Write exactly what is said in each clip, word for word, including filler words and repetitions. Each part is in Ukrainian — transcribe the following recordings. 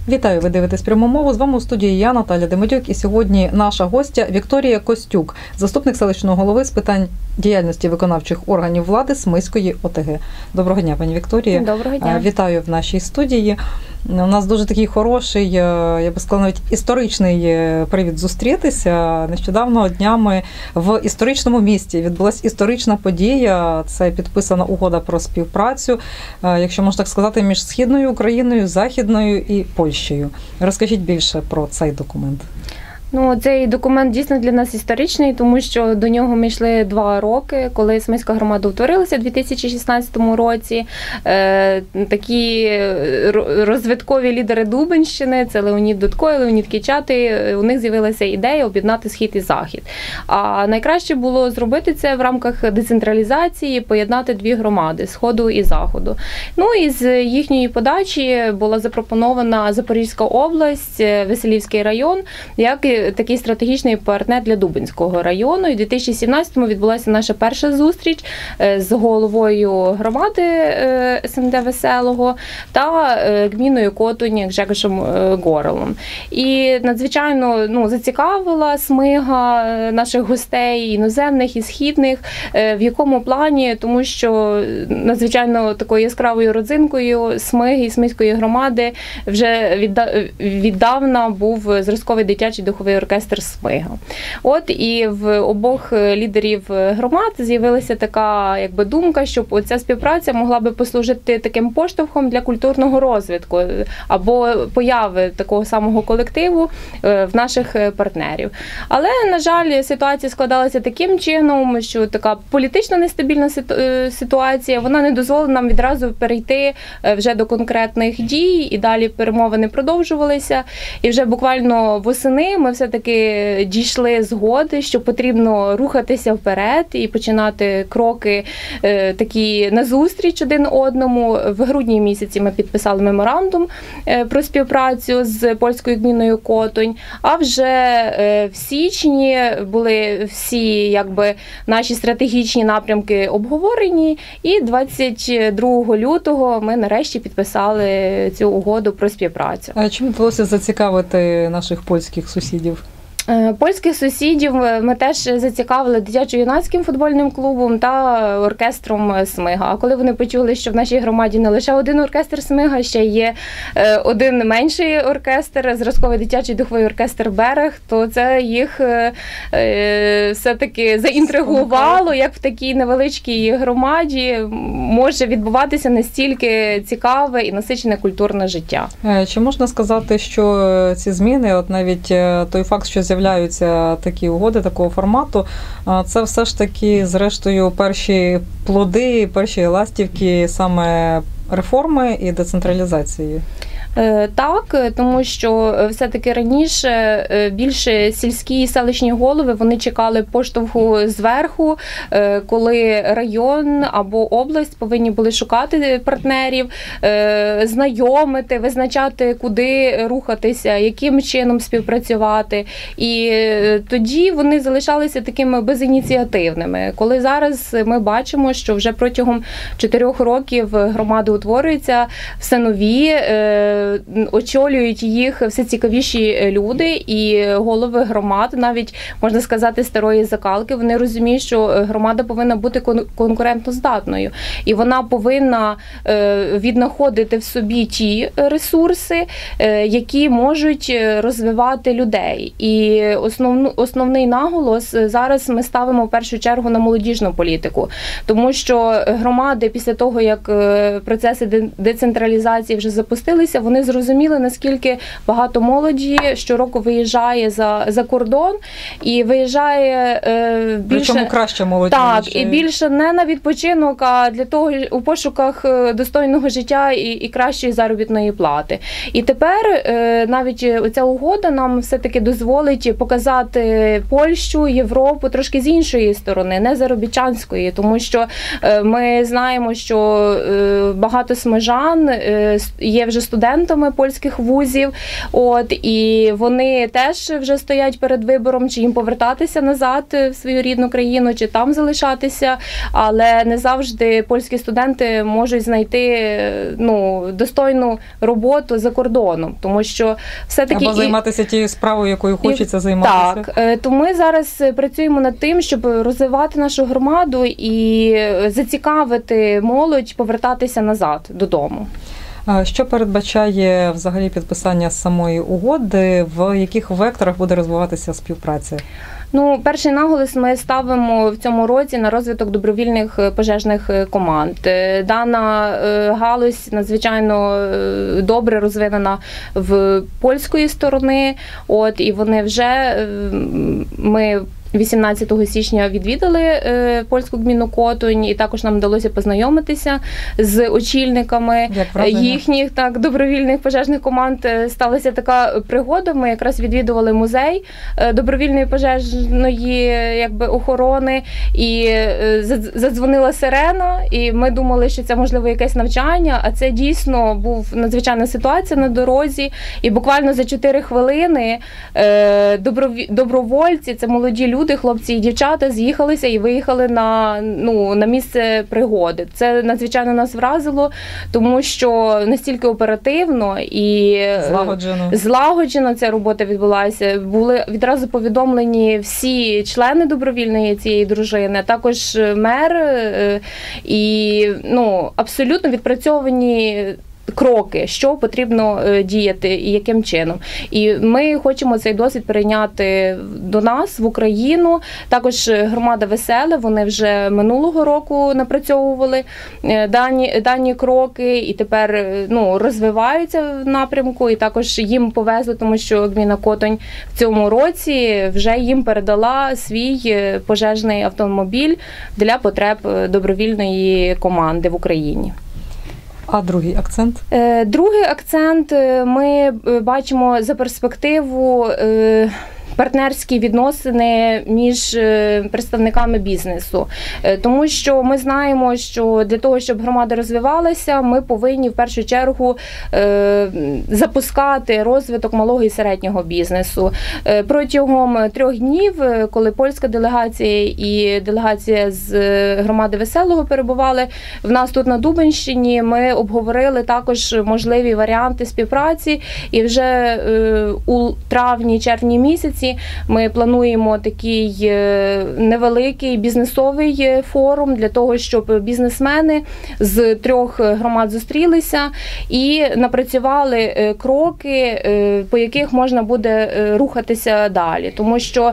Вітаю, ви дивитесь пряму мову. З вами у студії я, Наталя Демидюк, і сьогодні наша гостя Вікторія Костюк, заступник селищного голови з питань діяльності виконавчих органів влади Смиської О Те Ге. Доброго дня, пані Вікторія. Доброго дня. Вітаю в нашій студії. У нас дуже такий хороший, я би сказала, навіть історичний привід зустрітися. Нещодавно днями в історичному місті відбулася історична подія. Це підписана угода про співпрацю, якщо можна так сказати, між Східною Україною, Західною і Польщею. Розкажіть більше про цей документ. Ну, цей документ дійсно для нас історичний, тому що до нього ми йшли два роки, коли Смиська громада утворилася у дві тисячі шістнадцятому році. Е, такі розвиткові лідери Дубенщини, це Леонід Дудко і Леонід Кичатий, у них з'явилася ідея об'єднати Схід і Захід. А найкраще було зробити це в рамках децентралізації, поєднати дві громади – Сходу і Заходу. Ну і з їхньої подачі була запропонована Запорізька область, Веселівський район, як такий стратегічний партнер для Дубенського району. І в дві тисячі сімнадцятому відбулася наша перша зустріч з головою громади Ес Ем Де Веселого та гміною Котунь Гжегошем Горелом. І надзвичайно ну, зацікавила Смига наших гостей, іноземних і східних, в якому плані, тому що надзвичайно такою яскравою родзинкою Смиги і Смиської громади вже віддавна був зразковий дитячий духовий оркестр Смига. От і в обох лідерів громад з'явилася така якби думка, щоб оця співпраця могла би послужити таким поштовхом для культурного розвитку або появи такого самого колективу в наших партнерів. Але, на жаль, ситуація складалася таким чином, що така політично нестабільна ситуація, вона не дозволила нам відразу перейти вже до конкретних дій, і далі перемовини продовжувалися. І вже буквально восени ми все-таки дійшли згоди, що потрібно рухатися вперед і починати кроки е, такі назустріч один одному. В грудні місяці ми підписали меморандум е, про співпрацю з польською гміною Котунь, а вже е, в січні були всі якби, наші стратегічні напрямки обговорені, і двадцять другого лютого ми нарешті підписали цю угоду про співпрацю. А чим вдалося зацікавити наших польських сусідів? Польських сусідів ми теж зацікавили дитячо-юнацьким футбольним клубом та оркестром Смига. А коли вони почули, що в нашій громаді не лише один оркестр Смига, ще є один менший оркестр, зразковий дитячий духовий оркестр «Берег», то це їх все-таки заінтригувало, як в такій невеличкій громаді може відбуватися настільки цікаве і насичене культурне життя. Чи можна сказати, що ці зміни, от навіть той факт, що з'являються такі угоди такого формату, це все ж таки, зрештою, перші плоди, перші ластівки саме реформи і децентралізації? Так, тому що все-таки раніше більше сільські і селищні голови, вони чекали поштовху зверху, коли район або область повинні були шукати партнерів, знайомити, визначати, куди рухатися, яким чином співпрацювати. І тоді вони залишалися такими безініціативними. Коли зараз ми бачимо, що вже протягом чотирьох років громади утворюються все нові, очолюють їх все цікавіші люди, і голови громад, навіть, можна сказати, старої закалки, вони розуміють, що громада повинна бути конкурентоздатною. І вона повинна віднаходити в собі ті ресурси, які можуть розвивати людей. І основну, основний наголос зараз ми ставимо в першу чергу на молодіжну політику. Тому що громади після того, як процеси децентралізації вже запустилися, вони зрозуміли, наскільки багато молоді щороку виїжджає за, за кордон і виїжджає е, більше... Причому краще молоді. Так, і більше не на відпочинок, а для того, у пошуках достойного життя і, і кращої заробітної плати. І тепер е, навіть оця угода нам все-таки дозволить показати Польщу, Європу трошки з іншої сторони, не заробітчанської, тому що е, ми знаємо, що е, багато смижан е, є вже студентами, студентами польських вузів. От, і вони теж вже стоять перед вибором, чи їм повертатися назад в свою рідну країну, чи там залишатися. Але не завжди польські студенти можуть знайти ну, достойну роботу за кордоном, тому що все-таки... Або займатися тією справою, якою хочеться займатися. Так, то ми зараз працюємо над тим, щоб розвивати нашу громаду і зацікавити молодь повертатися назад додому. Що передбачає взагалі підписання самої угоди, в яких векторах буде розвиватися співпраця? Ну, перший наголос ми ставимо в цьому році на розвиток добровільних пожежних команд. Дана галузь надзвичайно добре розвинена в польської сторони, от, і вони вже, ми вісімнадцятого січня відвідали е, польську гміну Котонь, і також нам вдалося познайомитися з очільниками їхніх так добровільних пожежних команд. Сталася така пригода. Ми якраз відвідували музей е, добровільної пожежної якби охорони, і е, задзвонила сирена, і ми думали, що це можливо якесь навчання, а це дійсно був надзвичайна ситуація на дорозі. І буквально за чотири хвилини е, доброві, добровольці, це молоді люди, хлопці і дівчата з'їхалися і виїхали на, ну, на місце пригоди. Це надзвичайно нас вразило, тому що настільки оперативно і злагоджено, злагоджено ця робота відбулася. Були відразу повідомлені всі члени добровільної цієї дружини, також мер, і ну, абсолютно відпрацьовані кроки, що потрібно діяти і яким чином. І ми хочемо цей досвід перейняти до нас, в Україну. Також громада Веселе, вони вже минулого року напрацьовували дані, дані кроки і тепер ну, розвиваються в напрямку. І також їм повезли, тому що гміна Котонь в цьому році вже їм передала свій пожежний автомобіль для потреб добровільної команди в Україні. А другий акцент? Другий акцент ми бачимо за перспективу партнерські відносини між представниками бізнесу. Тому що ми знаємо, що для того, щоб громада розвивалася, ми повинні в першу чергу запускати розвиток малого і середнього бізнесу. Протягом трьох днів, коли польська делегація і делегація з громади Веселого перебували в нас тут на Дубенщині, ми обговорили також можливі варіанти співпраці, і вже у травні-червні місяці ми плануємо такий невеликий бізнесовий форум для того, щоб бізнесмени з трьох громад зустрілися і напрацювали кроки, по яких можна буде рухатися далі. Тому що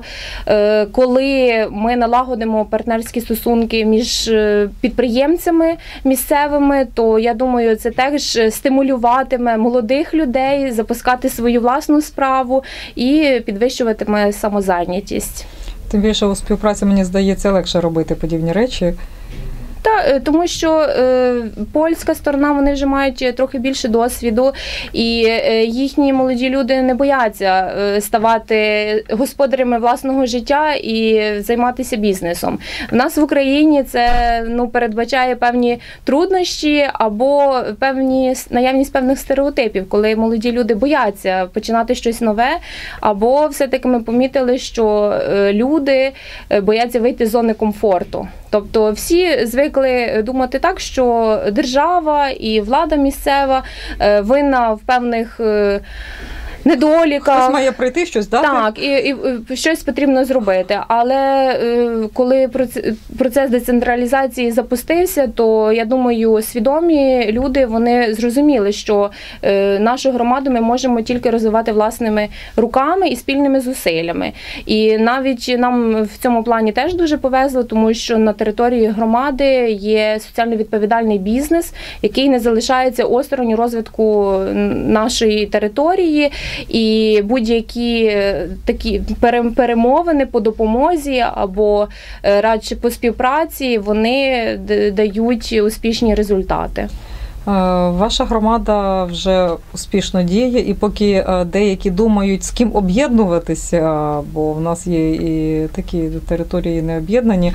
коли ми налагодимо партнерські стосунки між підприємцями місцевими, то я думаю, це теж стимулюватиме молодих людей запускати свою власну справу і підвищувати самозайнятість. Тим більше у співпраці, мені здається, легше робити подібні речі. Та, тому що е, польська сторона, вони вже мають трохи більше досвіду, і е, їхні молоді люди не бояться е, ставати господарями власного життя і займатися бізнесом. В нас в Україні це ну, передбачає певні труднощі або певні, наявність певних стереотипів, коли молоді люди бояться починати щось нове, або все-таки ми помітили, що е, люди бояться вийти з зони комфорту. Тобто всі звикли думати так, що держава і влада місцева винна в певних недоліках. Хтось має прийти, щось дати. Так, і, і, і щось потрібно зробити. Але е, коли процес децентралізації запустився, то, я думаю, свідомі люди, вони зрозуміли, що е, нашу громаду ми можемо тільки розвивати власними руками і спільними зусиллями. І навіть нам в цьому плані теж дуже повезло, тому що на території громади є соціально відповідальний бізнес, який не залишається осторонь розвитку нашої території. І будь-які такі перемовини по допомозі або радше по співпраці, вони дають успішні результати. Ваша громада вже успішно діє, і поки деякі думають, з ким об'єднуватися, бо в нас є і такі території не об'єднані,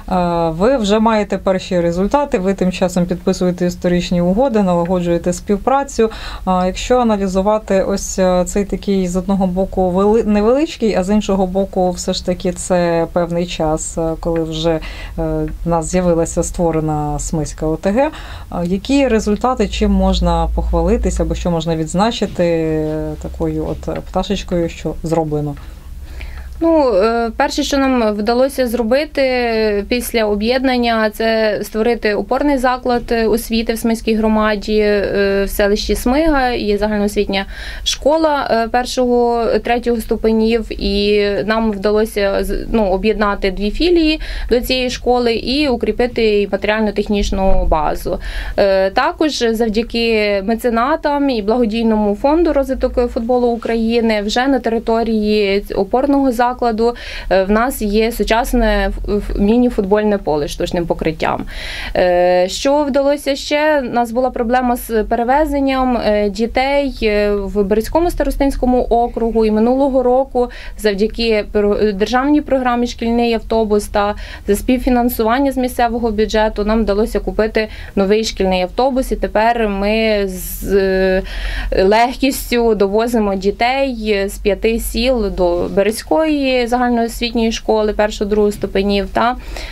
ви вже маєте перші результати, ви тим часом підписуєте історичні угоди, налагоджуєте співпрацю. Якщо аналізувати ось цей такий з одного боку невеличкий, а з іншого боку все ж таки це певний час, коли вже в нас з'явилася створена Смиська ОТГ, які результати результати, чим можна похвалитися, або що можна відзначити такою от пташечкою, що зроблено? Ну, перше, що нам вдалося зробити після об'єднання, це створити опорний заклад освіти в Смиській громаді, в селищі Смига. Є загальноосвітня школа першого, третього ступенів, і нам вдалося ну, об'єднати дві філії до цієї школи і укріпити матеріально-технічну базу. Також завдяки меценатам і благодійному фонду розвиток футболу України вже на території опорного закладу закладу в нас є сучасне міні-футбольне поле з штучним покриттям. Що вдалося ще? У нас була проблема з перевезенням дітей в Березькому старостинському округу, і минулого року завдяки державній програмі «Шкільний автобус» та за співфінансування з місцевого бюджету нам вдалося купити новий шкільний автобус, і тепер ми з легкістю довозимо дітей з п'яти сіл до Березької загальноосвітньої школи першого-другого ступенів та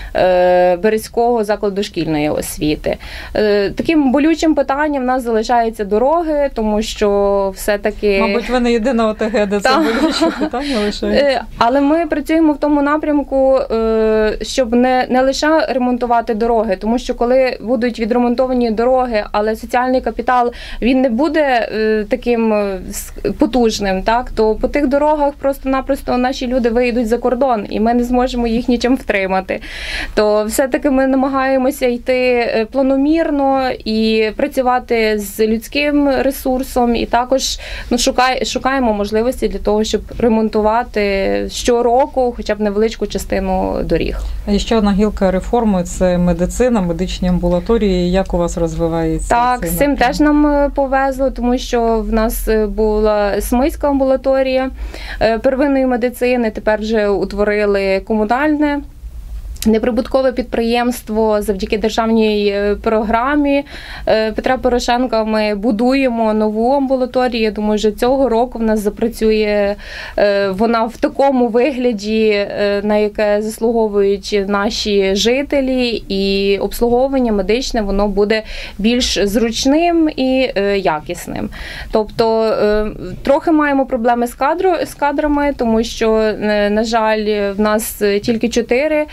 е, Березького закладу дошкільної освіти. Е, таким болючим питанням в нас залишаються дороги, тому що все-таки... Мабуть, ви не єдина ОТГ, де це болюче питання лишається. Е, але ми працюємо в тому напрямку, е, щоб не, не лише ремонтувати дороги, тому що коли будуть відремонтовані дороги, але соціальний капітал, він не буде е, таким потужним, так, то по тих дорогах просто-напросто наші люди вийдуть за кордон, і ми не зможемо їх нічим втримати. То все-таки ми намагаємося йти планомірно і працювати з людським ресурсом, і також ну, шукай, шукаємо можливості для того, щоб ремонтувати щороку хоча б невеличку частину доріг. А ще одна гілка реформи – це медицина, медичні амбулаторії. Як у вас розвивається? Так, з цим теж нам повезло, тому що в нас була Смиська амбулаторія первинної медицини, тепер вже утворили комунальне неприбуткове підприємство. Завдяки державній програмі Петра Порошенка ми будуємо нову амбулаторію. Я думаю, що цього року в нас запрацює вона в такому вигляді, на яке заслуговують наші жителі, і обслуговування медичне воно буде більш зручним і якісним. Тобто трохи маємо проблеми з, кадру, з кадрами, тому що, на жаль, в нас тільки чотири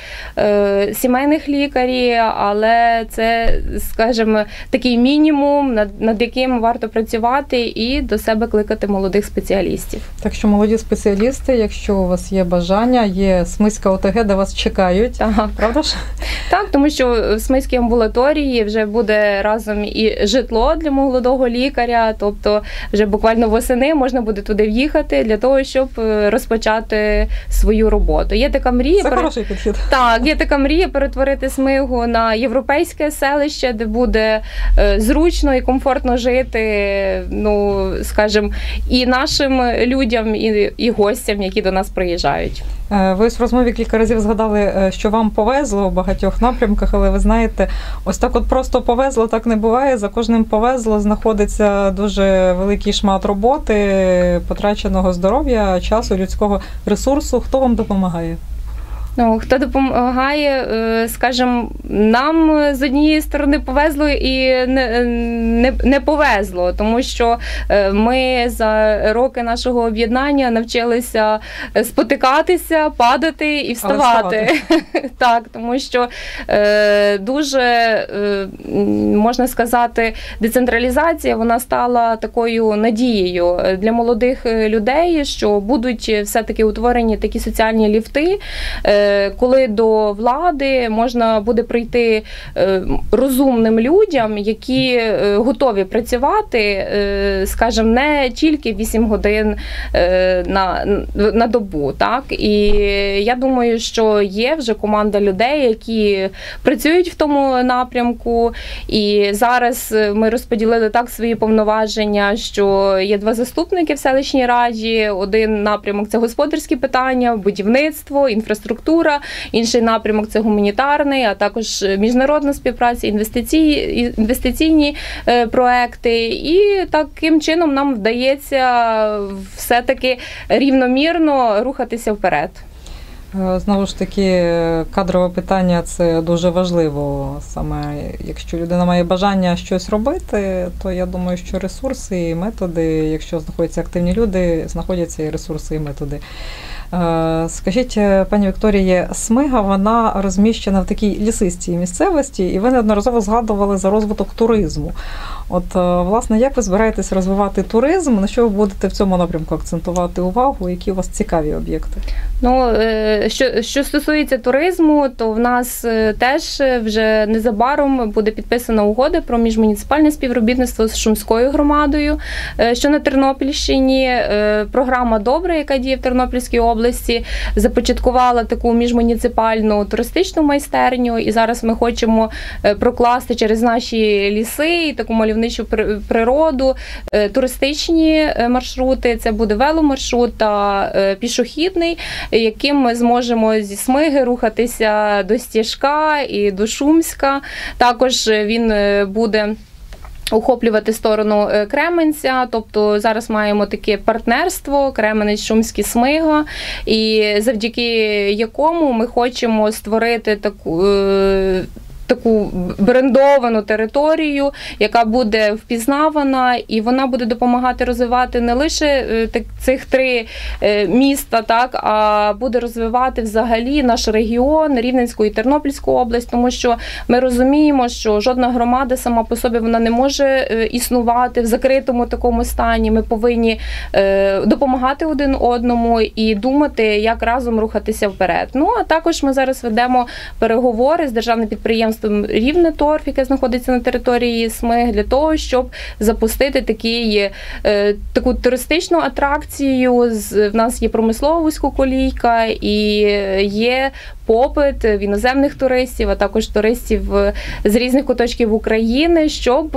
сімейних лікарі, але це, скажімо, такий мінімум, над, над яким варто працювати і до себе кликати молодих спеціалістів. Так що молоді спеціалісти, якщо у вас є бажання, є Смиська ОТГ, де вас чекають, так. Правда ж? Так, тому що в Смиській амбулаторії вже буде разом і житло для молодого лікаря, тобто вже буквально восени можна буде туди в'їхати для того, щоб розпочати свою роботу. Є така мрія. Це пере... хороший підхід. Так, є така мрія перетворити Смигу на європейське селище, де буде зручно і комфортно жити, ну, скажімо, і нашим людям, і, і гостям, які до нас приїжджають. Ви в розмові кілька разів згадали, що вам повезло у багатьох напрямках, але ви знаєте, ось так от просто повезло, так не буває. За кожним повезло знаходиться дуже великий шмат роботи, потраченого здоров'я, часу, людського ресурсу. Хто вам допомагає? Ну, хто допомагає, скажімо, нам з однієї сторони повезло і не, не, не повезло, тому що ми за роки нашого об'єднання навчилися спотикатися, падати і вставати. Так, тому що дуже, можна сказати, децентралізація, вона стала такою надією для молодих людей, що будуть все-таки утворені такі соціальні ліфти, коли до влади можна буде прийти розумним людям, які готові працювати, скажімо, не тільки вісім годин на, на добу. Так? І я думаю, що є вже команда людей, які працюють в тому напрямку. І зараз ми розподілили так свої повноваження, що є два заступники в селищній раді. Один напрямок – це господарські питання, будівництво, інфраструктура. Інший напрямок – це гуманітарний, а також міжнародна співпраця, інвестиційні, інвестиційні проекти. І таким чином нам вдається все-таки рівномірно рухатися вперед. Знову ж таки, кадрове питання – це дуже важливо. Саме якщо людина має бажання щось робити, то я думаю, що ресурси і методи, якщо знаходяться активні люди, знаходяться і ресурси, і методи. Скажіть, пані Вікторіє, Смига, вона розміщена в такій лісистій місцевості, і ви неодноразово згадували за розвиток туризму. От, власне, як ви збираєтесь розвивати туризм, на що ви будете в цьому напрямку акцентувати увагу, які у вас цікаві об'єкти? Ну, що, що стосується туризму, то в нас теж вже незабаром буде підписана угода про міжмуніципальне співробітництво з Шумською громадою, що на Тернопільщині. Програма «Добре», яка діє в Тернопільській області, започаткувала таку міжмуніципальну туристичну майстерню, і зараз ми хочемо прокласти через наші ліси і таку мальовничу природу туристичні маршрути. Це буде веломаршрут та пішохідний, яким ми зможемо зі Смиги рухатися до Стєжка і до Шумська. Також він буде охоплювати сторону Кременця, тобто зараз маємо таке партнерство Кременець, Шумський, Смига, і завдяки якому ми хочемо створити таку таку брендовану територію, яка буде впізнавана, і вона буде допомагати розвивати не лише цих три міста, так, а буде розвивати взагалі наш регіон, Рівненську і Тернопільську область, тому що ми розуміємо, що жодна громада сама по собі вона не може існувати в закритому такому стані. Ми повинні допомагати один одному і думати, як разом рухатися вперед. Ну, а також ми зараз ведемо переговори з державним підприємством Рівнеторф, яке знаходиться на території Смиг, для того, щоб запустити такий, таку туристичну атракцію. В нас є промислова вузькоколійка і є попит в іноземних туристів, а також туристів з різних куточків України, щоб,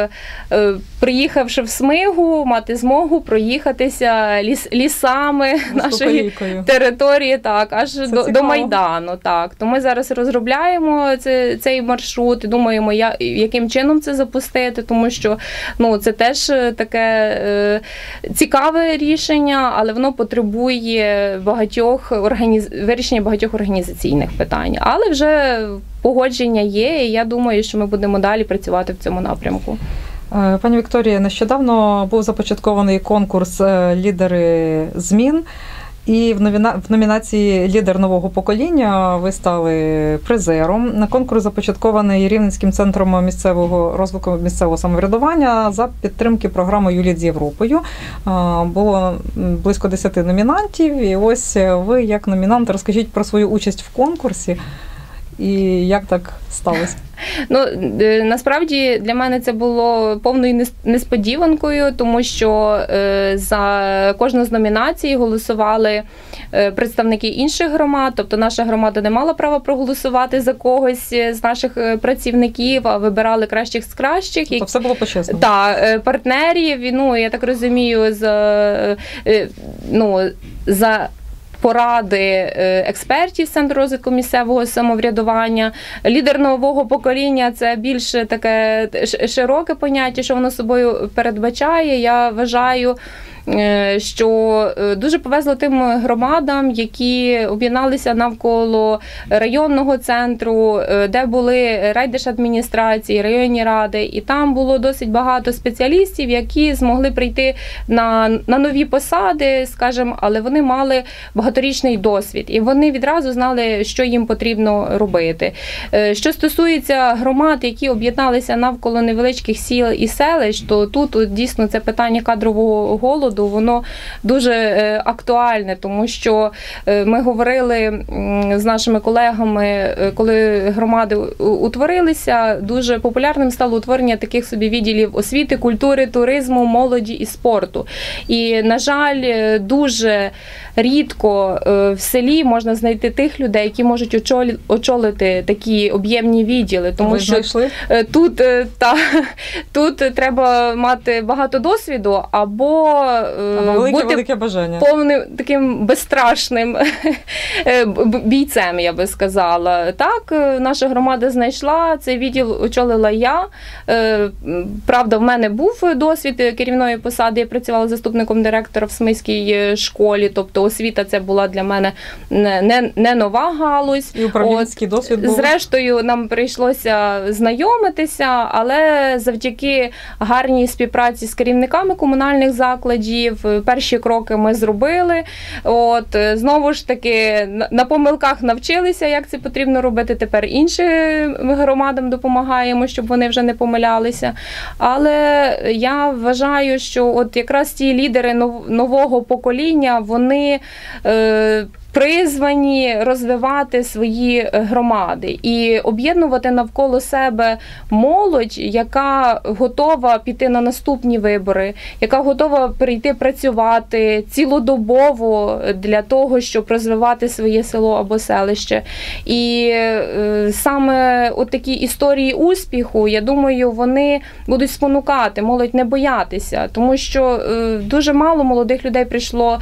приїхавши в Смигу, мати змогу проїхатися ліс, лісами нашої території, так, аж до, до Майдану. Так. То ми зараз розробляємо це, цей маршрут, думаємо, я, яким чином це запустити, тому що ну, це теж таке е, цікаве рішення, але воно потребує багатьох організ... вирішення багатьох організаційних питань. Але вже погодження є, і я думаю, що ми будемо далі працювати в цьому напрямку. Пані Вікторія, нещодавно був започаткований конкурс «Лідери змін». І в, номіна... в номінації «Лідер нового покоління» ви стали призером. Конкурс започаткований Рівненським центром місцевого розвитку місцевого самоврядування за підтримки програми «Юліт з Європою». Було близько десяти номінантів. І ось ви, як номінант, розкажіть про свою участь в конкурсі і як так сталося. Ну, насправді для мене це було повною несподіванкою, тому що за кожну з номінацій голосували представники інших громад, тобто наша громада не мала права проголосувати за когось з наших працівників, а вибирали кращих з кращих. Тобто все було почесно? Так, партнерів, ну, я так розумію, за, ну, за поради експертів з Центру розвитку місцевого самоврядування. Лідер нового покоління – це більш таке широке поняття, що воно собою передбачає. Я вважаю, що дуже повезло тим громадам, які об'єдналися навколо районного центру, де були райдержадміністрації, районні ради, і там було досить багато спеціалістів, які змогли прийти на, на нові посади, скажімо, але вони мали багато багаторічний досвід, і вони відразу знали, що їм потрібно робити. Що стосується громад, які об'єдналися навколо невеличких сіл і селищ, то тут от, дійсно це питання кадрового голоду, воно дуже актуальне, тому що ми говорили з нашими колегами, коли громади утворилися, дуже популярним стало утворення таких собі відділів освіти, культури, туризму, молоді і спорту. І, на жаль, дуже рідко в селі можна знайти тих людей, які можуть очолити такі об'ємні відділи. Тому Ви що знайшли? Тут, та, тут треба мати багато досвіду або велике, бути велике бажання. повним таким безстрашним бійцем, я би сказала. Так, наша громада знайшла, цей відділ очолила я. Правда, в мене був досвід керівної посади, я працювала заступником директора в Смиській школі, тобто освіта це була для мене не, не нова галузь. І управлінський От, досвід був. Зрештою, нам прийшлося знайомитися, але завдяки гарній співпраці з керівниками комунальних закладів перші кроки ми зробили. От, знову ж таки, на помилках навчилися, як це потрібно робити. Тепер іншим громадам допомагаємо, щоб вони вже не помилялися. Але я вважаю, що от якраз ті лідери нового покоління, вони е, призвані розвивати свої громади і об'єднувати навколо себе молодь, яка готова піти на наступні вибори, яка готова прийти працювати цілодобово для того, щоб розвивати своє село або селище. І е, саме от такі історії успіху, я думаю, вони будуть спонукати молодь не боятися, тому що е, дуже мало молодих людей прийшло,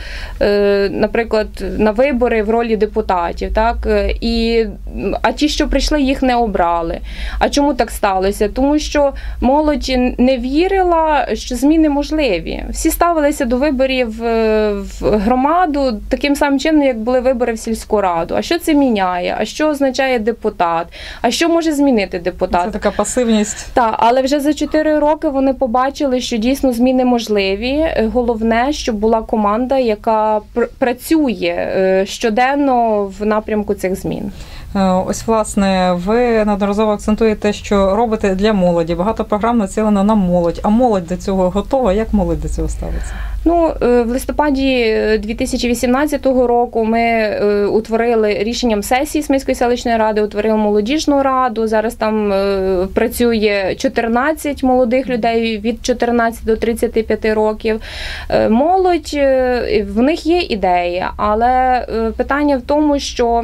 е, наприклад, на вибори, в ролі депутатів, так, і, а ті, що прийшли, їх не обрали. А чому так сталося? Тому що молодь не вірила, що зміни можливі. Всі ставилися до виборів в громаду таким самим чином, як були вибори в сільську раду. А що це міняє? А що означає депутат? А що може змінити депутат? Це така пасивність. Так, але вже за чотири роки вони побачили, що дійсно зміни можливі. Головне, щоб була команда, яка пр- працює щоденно в напрямку цих змін. Ось, власне, ви неодноразово акцентуєте, що робите для молоді. Багато програм націлено на молодь. А молодь до цього готова? Як молодь до цього ставиться? Ну, в листопаді дві тисячі вісімнадцятого року ми утворили рішенням сесії Смиської селищної ради, утворили молодіжну раду. Зараз там працює чотирнадцять молодих людей від чотирнадцяти до тридцяти п'яти років. Молодь, в них є ідеї, але питання в тому, що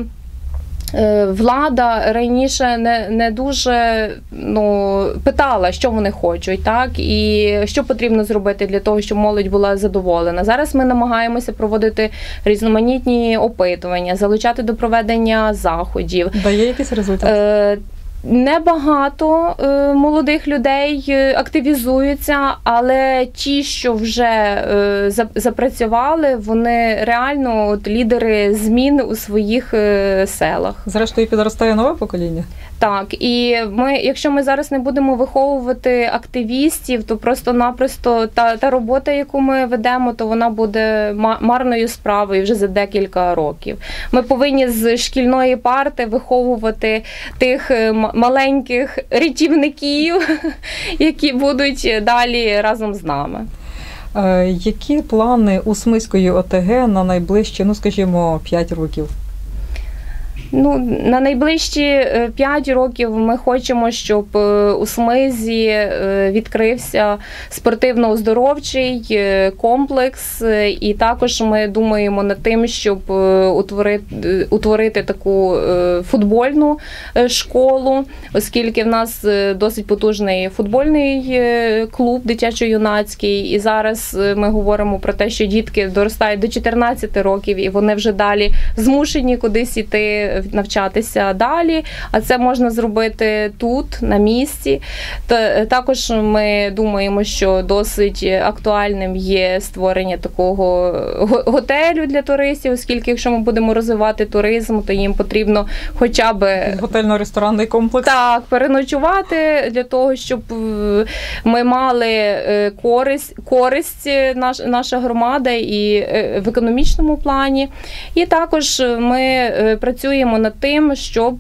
влада раніше не, не дуже ну, питала, що вони хочуть, так, і що потрібно зробити для того, щоб молодь була задоволена. Зараз ми намагаємося проводити різноманітні опитування, залучати до проведення заходів. Дає якийсь результат? Е, Небагато е, молодих людей активізуються, але ті, що вже е, запрацювали, вони реально от, лідери змін у своїх е, селах. Зрештою, підростає нове покоління? Так, і ми, якщо ми зараз не будемо виховувати активістів, то просто-напросто та, та робота, яку ми ведемо, то вона буде марною справою вже за декілька років. Ми повинні з шкільної парти виховувати тих маленьких рятівників, які будуть далі разом з нами. Які плани у Смиської ОТГ на найближчі, ну скажімо, п'ять років? Ну, на найближчі п'ять років ми хочемо, щоб у Смизі відкрився спортивно-оздоровчий комплекс, і також ми думаємо над тим, щоб утворити, утворити таку футбольну школу, оскільки в нас досить потужний футбольний клуб дитячо-юнацький, і зараз ми говоримо про те, що дітки доростають до чотирнадцяти років, і вони вже далі змушені кудись іти навчатися далі, а це можна зробити тут, на місці. Також ми думаємо, що досить актуальним є створення такого готелю для туристів, оскільки якщо ми будемо розвивати туризм, то їм потрібно хоча б готельно-ресторанний комплекс. Так, переночувати для того, щоб ми мали користь, користь наш, наша громада і в економічному плані. І також ми працюємо над тим, щоб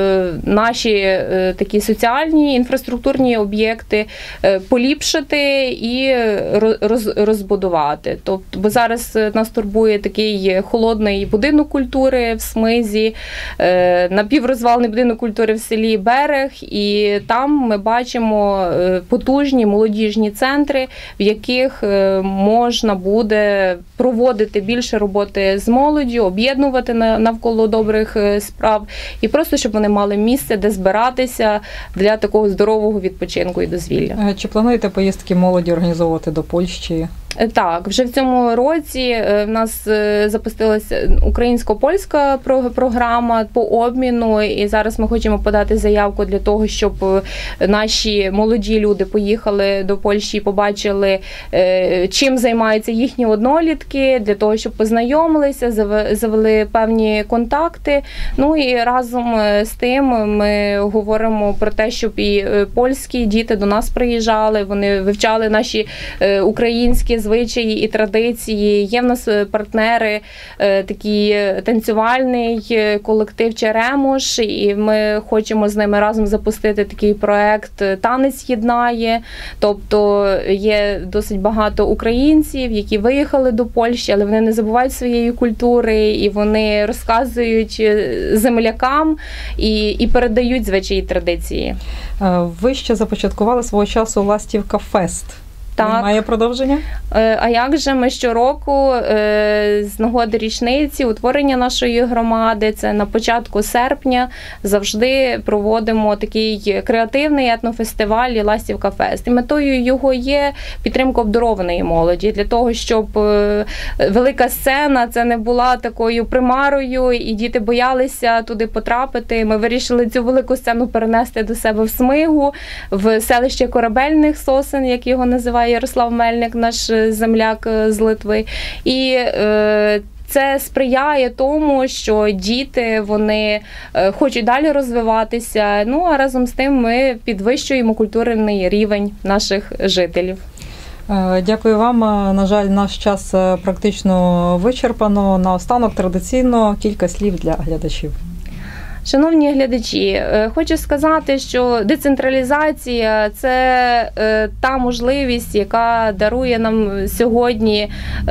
наші такі соціальні, інфраструктурні об'єкти поліпшити і роз, розбудувати. Тобто, бо зараз нас турбує такий холодний будинок культури в Смизі, напіврозвалений будинок культури в селі Берег, і там ми бачимо потужні молодіжні центри, в яких можна буде проводити більше роботи з молоддю, об'єднувати навколо добрих справ, і просто, щоб вони мали місце, де збиратися для такого здорового відпочинку і дозвілля. Чи плануєте поїздки молоді організовувати до Польщі? Так, вже в цьому році в нас запустилася українсько-польська програма по обміну, і зараз ми хочемо подати заявку для того, щоб наші молоді люди поїхали до Польщі і побачили, чим займаються їхні однолітки, для того, щоб познайомилися, завели певні контакти. Ну і разом з тим ми говоримо про те, щоб і польські діти до нас приїжджали, вони вивчали наші українські звичаї і традиції. Є в нас партнери, такий танцювальний колектив Черемош, і ми хочемо з ними разом запустити такий проект «Танець єднає». Тобто є досить багато українців, які виїхали до Польщі, але вони не забувають своєї культури, і вони розказують землякам і, і передають звичаї і традиції. Ви ще започаткували свого часу «Ластівка Фест». Так. Має продовження? А як же ми щороку з нагоди річниці утворення нашої громади, це на початку серпня, завжди проводимо такий креативний етнофестиваль «Ластівка Фест». І метою його є підтримка обдарованої молоді, для того, щоб велика сцена це не була такою примарою, і діти боялися туди потрапити. Ми вирішили цю велику сцену перенести до себе в Смигу, в селище Корабельних Сосен, як його називають Ярослав Мельник, наш земляк з Литви. І е, це сприяє тому, що діти, вони хочуть далі розвиватися, ну а разом з тим ми підвищуємо культурний рівень наших жителів. Дякую вам. На жаль, наш час практично вичерпано. Наостанок традиційно кілька слів для глядачів. Шановні глядачі, хочу сказати, що децентралізація – це та можливість, яка дарує нам сьогодні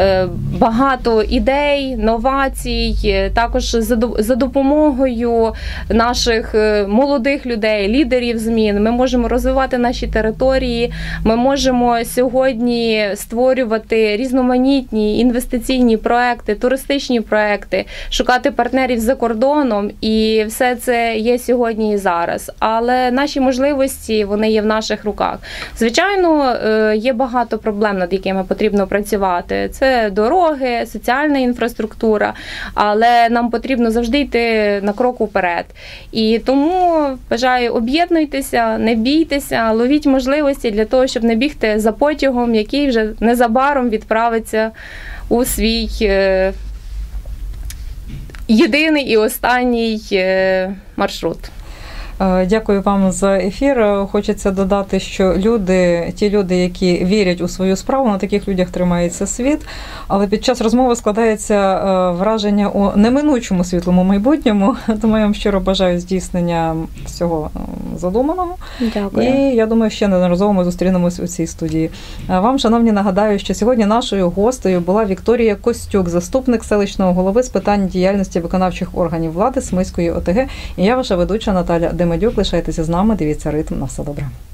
багато ідей, новацій, також за допомогою наших молодих людей, лідерів змін. Ми можемо розвивати наші території, ми можемо сьогодні створювати різноманітні інвестиційні проекти, туристичні проекти, шукати партнерів за кордоном, і все це є сьогодні і зараз, але наші можливості, вони є в наших руках. Звичайно, є багато проблем, над якими потрібно працювати. Це дороги, соціальна інфраструктура, але нам потрібно завжди йти на крок уперед. І тому, бажаю, об'єднуйтеся, не бійтеся, ловіть можливості для того, щоб не бігти за потягом, який вже незабаром відправиться у свій єдиний і останній маршрут. Дякую вам за ефір. Хочеться додати, що люди, ті люди, які вірять у свою справу, на таких людях тримається світ. Але під час розмови складається враження у неминучому світлому майбутньому. Тому я вам щиро бажаю здійснення всього задуманого. Дякую. І я думаю, ще неодноразово ми зустрінемось у цій студії. Вам, шановні, нагадаю, що сьогодні нашою гостею була Вікторія Костюк, заступник селищного голови з питань діяльності виконавчих органів влади Смизької ОТГ. І я ваша ведуча Наталя Демедюк. Лишайтеся з нами, дивіться «Ритм». На все добре.